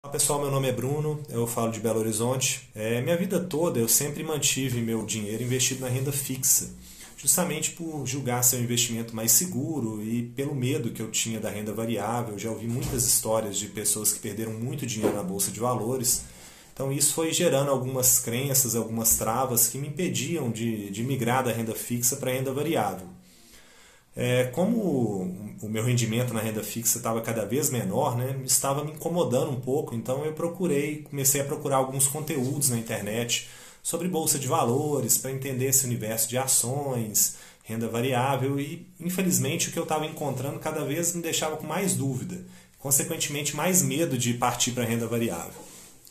Olá pessoal, meu nome é Bruno, eu falo de Belo Horizonte. Minha vida toda eu sempre mantive meu dinheiro investido na renda fixa, justamente por julgar ser um investimento mais seguro e pelo medo que eu tinha da renda variável. Já ouvi muitas histórias de pessoas que perderam muito dinheiro na bolsa de valores, então isso foi gerando algumas crenças, algumas travas que me impediam de migrar da renda fixa para a renda variável. Como o meu rendimento na renda fixa estava cada vez menor, né, estava me incomodando um pouco, então comecei a procurar alguns conteúdos na internet sobre bolsa de valores, para entender esse universo de ações, renda variável e, infelizmente, o que eu estava encontrando cada vez me deixava com mais dúvida, consequentemente mais medo de partir para a renda variável.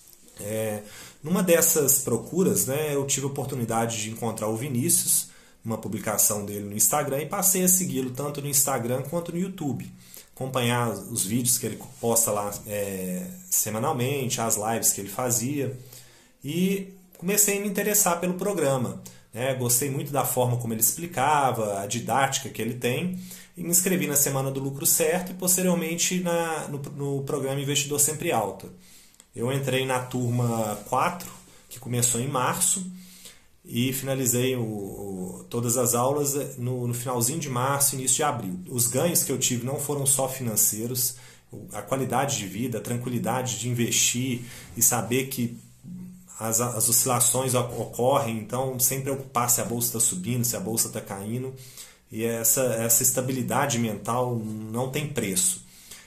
Numa dessas procuras, né, eu tive a oportunidade de encontrar o Vinícius, uma publicação dele no Instagram, e passei a segui-lo tanto no Instagram quanto no YouTube. Acompanhar os vídeos que ele posta lá semanalmente, as lives que ele fazia, e comecei a me interessar pelo programa. Gostei muito da forma como ele explicava, a didática que ele tem, e me inscrevi na Semana do Lucro Certo e posteriormente no programa Investidor Sempre Alta. Eu entrei na turma 4, que começou em março, e finalizei todas as aulas no finalzinho de março, início de abril. Os ganhos que eu tive não foram só financeiros, a qualidade de vida, a tranquilidade de investir e saber que as oscilações ocorrem, então sem preocupar se a bolsa está subindo, se a bolsa está caindo, e essa estabilidade mental não tem preço.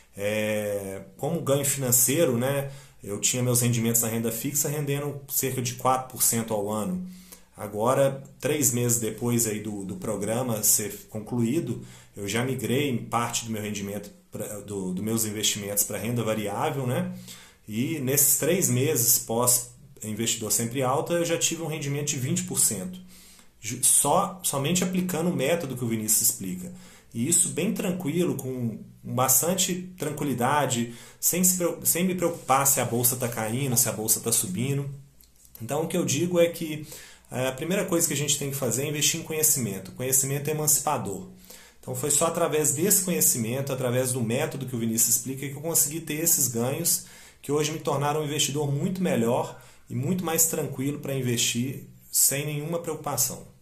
Como ganho financeiro, né, eu tinha meus rendimentos na renda fixa rendendo cerca de 4% ao ano. Agora, 3 meses depois aí do programa ser concluído, eu já migrei parte do meu rendimento, dos meus investimentos para renda variável, né? E nesses 3 meses pós-investidor sempre alta, eu já tive um rendimento de 20%. Somente aplicando o método que o Vinícius explica. E isso bem tranquilo, com bastante tranquilidade, sem me preocupar se a bolsa está caindo, se a bolsa está subindo. Então o que eu digo é que a primeira coisa que a gente tem que fazer é investir em conhecimento. Conhecimento é emancipador. Então foi só através desse conhecimento, através do método que o Vinícius explica, que eu consegui ter esses ganhos que hoje me tornaram um investidor muito melhor e muito mais tranquilo para investir sem nenhuma preocupação.